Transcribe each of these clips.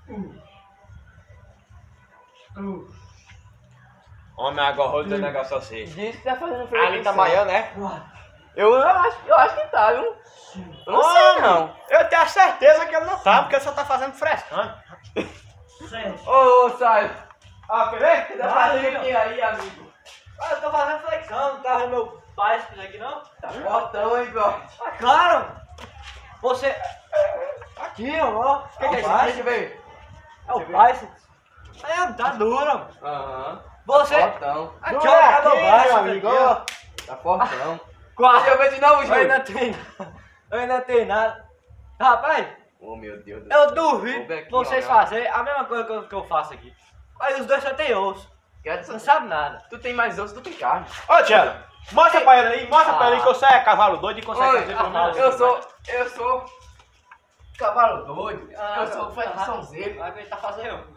Homem, agora o teu negócio assim. Diz que tá fazendo freio. Ali tá maior, né? Eu acho que tá, viu? Eu não sei não. Eu tenho a certeza que ele não tá, porque ele só tá fazendo frescando. Ô, Saio. Ah, quer ver? O que tá fazendo aqui aí, amigo? Eu tô fazendo flexão, não tá vendo meu pai isso aqui não? Tá fortão, hein, bro? Ah, claro! Você. Aqui, ó. O que é isso? Deixa eu ver. É o biceps. É, tá duro. Aham. Você. Fortão. Aqui, Não ó, é cadê o aqui, biceps? meu amigo, aqui, ó. Tá fortão. Quase. Deixa eu ver de novo, Eu ainda Júlio. tenho. Eu ainda tenho nada. Rapaz, Oh, meu Deus do eu céu. duvido Vou ver aqui, vocês ó. fazerem a mesma coisa que eu faço aqui. Aí os dois só tem osso. Não sabe nada. Tu tem mais osso, tu tem carne. Ô, Tiago, mostra pra ele aí, mostra pra ele que você é cavalo doido e consegue Oi, fazer pelo menos. eu sou cavalo doido. Eu sou flexãozeiro. Vai ver, tá fazendo.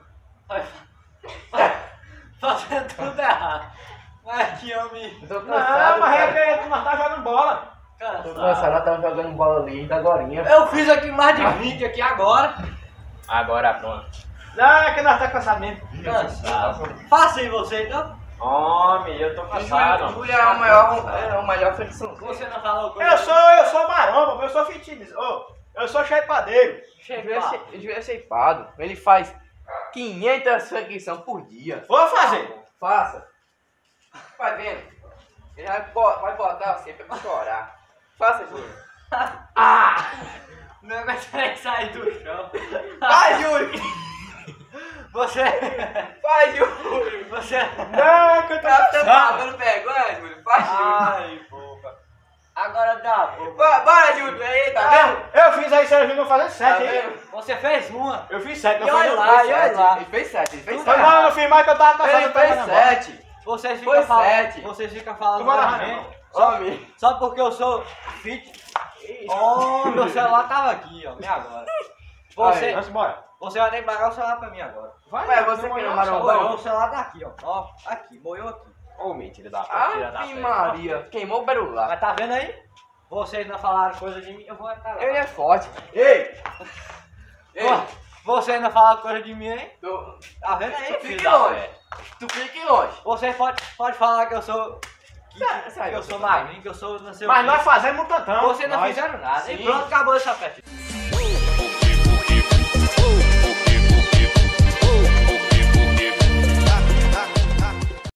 Fazendo tudo errado. Vai aqui, homem. Eu tô Não, cansado, mas é cara. que nós tá jogando bola. Tô cansado, nós tava jogando bola ali ainda agorinha. Eu fiz aqui mais de 20 aqui agora. Agora pronto. Não, é que nós tá cansado mesmo. Cansado. Faça aí você então. Homem, eu tô cansado. Júlio é o melhor flexãozeiro. Você não falou coisa. Eu sou maromba, eu sou fitness. Ô, eu sou shapeadeiro. Ele devia ser shapeado. Ele faz 500 flexões por dia. Vou fazer. Faça. Vai vendo. Ele vai botar você pra chorar. Faça, Júlio. Não vai sair do chão. Vai, Júlio. Você. Vai, Júlio. Você. Não, que eu tô Tá cansado. pagando vergonha, Júlio. Vai, Júlio. Ai, boca. Agora dá, boca. Bora, Júlio. Aí, tá vendo? Eu fiz aí, você viu, eu fazer Tá 7, hein? vendo? Você fez uma. Eu fiz 7, E não foi olha não. lá, e olha lá. Ele fez 7, ele fez Foi 7. mal, eu não fiz mais que eu tava cansado. Ele eu tava fez na bola. 7. Vocês Foi ficam falando. 7. Vocês ficam Eu falando vou mal narrar, de não. mim. Homem. Só porque eu sou fit. Oh, meu celular tava aqui, ó. Me agora. Você, Vamos embora. você vai ter que pagar o celular pra mim agora. Vai, Ué, você que não marombou? Moiou o celular daqui, ó. Ó, aqui, moiou aqui. Ô, mentira da tira da Ave frente. Maria. Queimou o berular. Mas tá vendo aí? Vocês não falaram coisa de mim, eu vou entrar lá. Ele é forte. Ei! Ei! Ó, vocês não falaram coisa de mim, hein? Tu Tá vendo aí, filho fique da longe. fé? Tu fique longe. Vocês podem falar que eu sou... Sai, que eu você sou também. magrinho, que eu sou não sei o Mas quê. nós fazemos um tantão. Vocês não Nós. fizeram nada. E Sim. pronto, acabou essa festa.